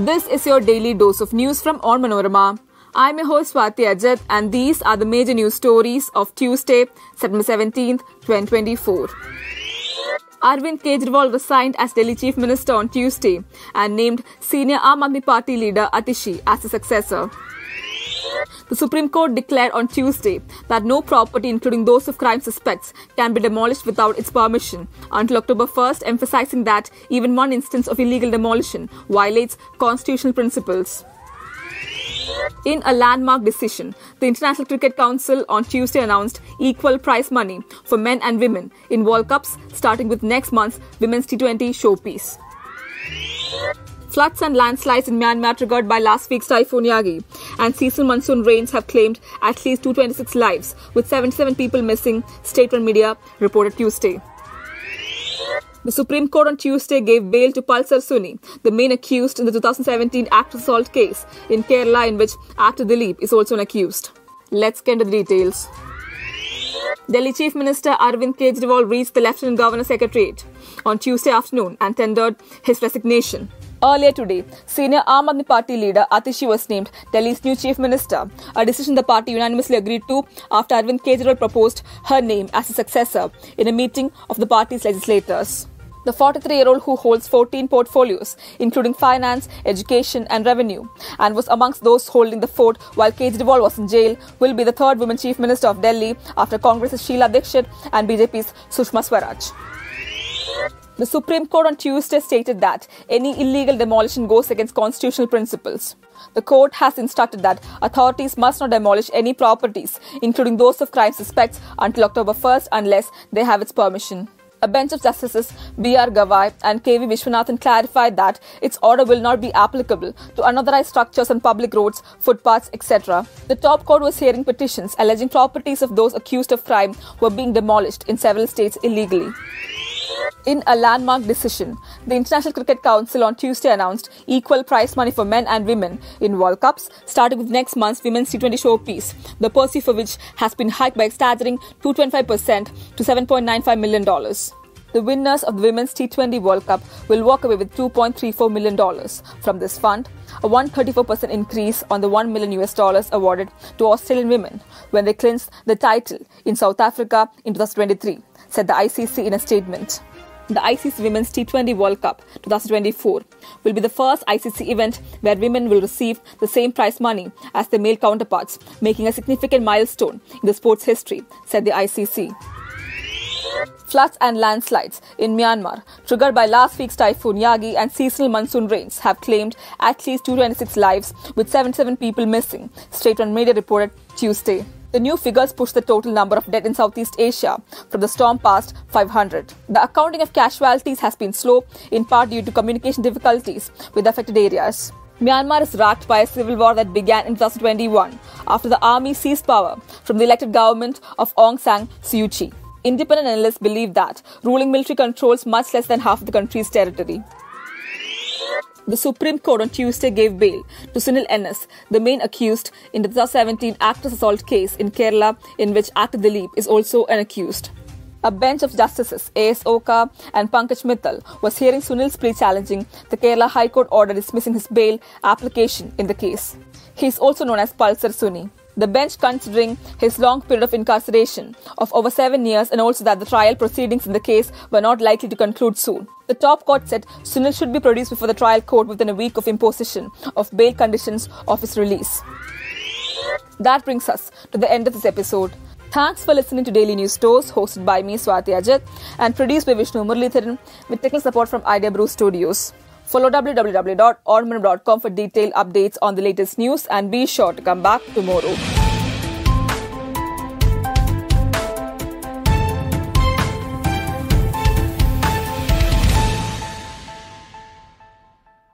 This is your daily dose of news from Onmanorama. I'm your host Swati Ajit and these are the major news stories of Tuesday, September 17th, 2024. Arvind Kejriwal resigned as Delhi Chief Minister on Tuesday and named senior Aam Aadmi Party leader Atishi as his successor. The Supreme Court declared on Tuesday that no property, including those of crime suspects, can be demolished without its permission until October 1st, emphasizing that even one instance of illegal demolition violates constitutional principles. In a landmark decision, the International Cricket Council on Tuesday announced equal prize money for men and women in World Cups, starting with next month's Women's T20 showpiece. Floods and landslides in Myanmar triggered by last week's Typhoon Yagi and seasonal monsoon rains have claimed at least 226 lives, with 77 people missing, state-run media reported Tuesday. The Supreme Court on Tuesday gave bail to Pulsar Suni, the main accused in the 2017 act assault case in Kerala, in which actor Dilip is also an accused. Let's get into the details. Delhi Chief Minister Arvind Kejriwal reached the Lieutenant Governor's Secretariat on Tuesday afternoon and tendered his resignation. Earlier today, senior Aam Aadmi Party leader Atishi was named Delhi's new Chief Minister, a decision the party unanimously agreed to after Arvind Kejriwal proposed her name as a successor in a meeting of the party's legislators. The 43-year-old, who holds 14 portfolios, including finance, education and revenue, and was amongst those holding the fort while Kejriwal was in jail, will be the third woman Chief Minister of Delhi after Congress's Sheila Dikshit and BJP's Sushma Swaraj. The Supreme Court on Tuesday stated that any illegal demolition goes against constitutional principles. The court has instructed that authorities must not demolish any properties, including those of crime suspects, until October 1st unless they have its permission. A bench of Justices B.R. Gavai and K.V. Vishwanathan clarified that its order will not be applicable to unauthorized structures on public roads, footpaths, etc. The top court was hearing petitions alleging properties of those accused of crime were being demolished in several states illegally. In a landmark decision, the International Cricket Council on Tuesday announced equal prize money for men and women in World Cups, starting with next month's Women's T20 showpiece, the purse for which has been hiked by a staggering 225% to $7.95 million. The winners of the Women's T20 World Cup will walk away with $2.34 million from this fund, a 134% increase on the $1 million awarded to Australian women when they clinched the title in South Africa in 2023, said the ICC in a statement. The ICC Women's T20 World Cup 2024 will be the first ICC event where women will receive the same prize money as their male counterparts, making a significant milestone in the sport's history, said the ICC. Floods and landslides in Myanmar, triggered by last week's Typhoon Yagi and seasonal monsoon rains, have claimed at least 226 lives, with 77 people missing, state-run media reported Tuesday. The new figures push the total number of dead in Southeast Asia from the storm past 500. The accounting of casualties has been slow, in part due to communication difficulties with affected areas. Myanmar is racked by a civil war that began in 2021 after the army seized power from the elected government of Aung San Suu Kyi. Independent analysts believe that ruling military controls much less than half of the country's territory. The Supreme Court on Tuesday gave bail to Sunil NS, the main accused in the 2017 actress assault case in Kerala, in which actor Dilip is also an accused. A bench of Justices A.S. Oka and Pankaj Mittal was hearing Sunil's plea challenging the Kerala High Court order dismissing his bail application in the case. He is also known as Pulsar Suni. The bench, considering his long period of incarceration of over 7 years and also that the trial proceedings in the case were not likely to conclude soon. The top court said Sunil should be produced before the trial court within a week of imposition of bail conditions of his release. That brings us to the end of this episode. Thanks for listening to Daily News Dose, hosted by me, Swati Ajit, and produced by Vishnu Muralitharan with technical support from Idea Brew Studios. Follow www.onmanorama.com for detailed updates on the latest news and be sure to come back tomorrow.